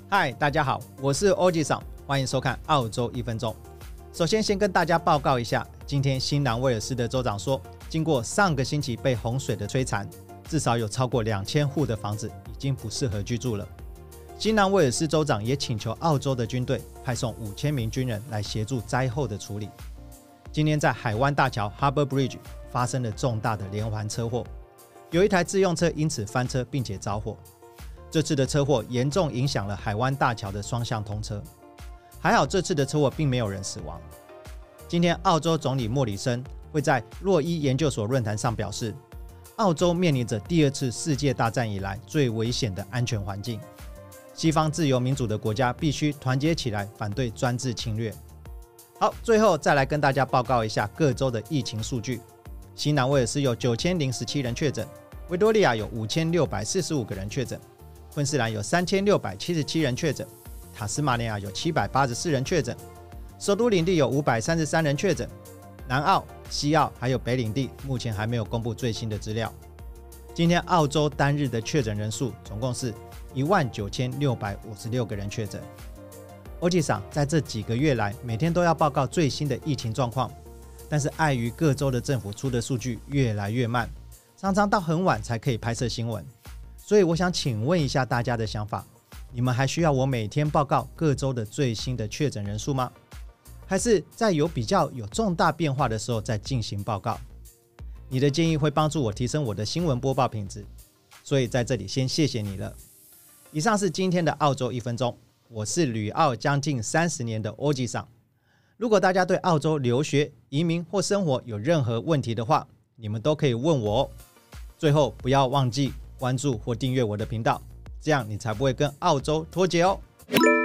嗨，大家好，我是欧吉桑，欢迎收看澳洲1分钟。首先跟大家报告一下，今天新南威尔士的州长说，经过上个星期被洪水的摧残，至少有超过2000户的房子已经不适合居住了。新南威尔士州长也请求澳洲的军队派送5000名军人来协助灾后的处理。今天在海湾大桥 Harbour Bridge 发生了重大的连环车祸，有一台自用车因此翻车并且着火。这次的车祸严重影响了海湾大桥的双向通车，还好这次的车祸并没有人死亡。今天澳洲总理莫里森会在洛伊研究所论坛上表示，澳洲面临着第2次世界大战以来最危险的安全环境，西方自由民主的国家必须团结起来反对专制侵略。好，最后再来跟大家报告一下各州的疫情数据。新南威尔士有9017人确诊，维多利亚有5645个人确诊，昆士兰有3677人确诊，塔斯马尼亚有784人确诊，首都领地有533人确诊，南澳、西澳还有北领地目前还没有公布最新的资料。今天澳洲单日的确诊人数总共是19656个人确诊。欧吉桑在这几个月来每天都要报告最新的疫情状况，但是碍于各州的政府出的数据越来越慢，常常到很晚才可以拍摄新闻。所以我想请问一下大家的想法，你们还需要我每天报告各州的最新的确诊人数吗？还是在有比较有重大变化的时候再进行报告？你的建议会帮助我提升我的新闻播报品质，所以在这里先谢谢你了。以上是今天的澳洲1分钟，我是旅澳将近30年的欧吉桑。如果大家对澳洲留学、移民或生活有任何问题的话，你们都可以问我哦。最后不要忘记关注或订阅我的频道，这样你才不会跟澳洲脱节哦。